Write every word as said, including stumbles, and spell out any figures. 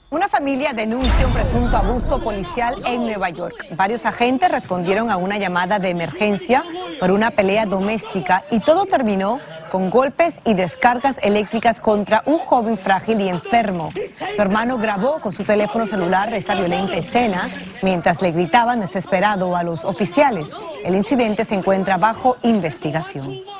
Una familia denuncia un presunto abuso policial en Nueva York. Varios agentes respondieron a una llamada de emergencia por una pelea doméstica y todo terminó con golpes y descargas eléctricas contra un joven frágil y enfermo. Su hermano grabó con su teléfono celular esa violenta escena mientras le gritaban desesperado a los oficiales. El incidente se encuentra bajo investigación.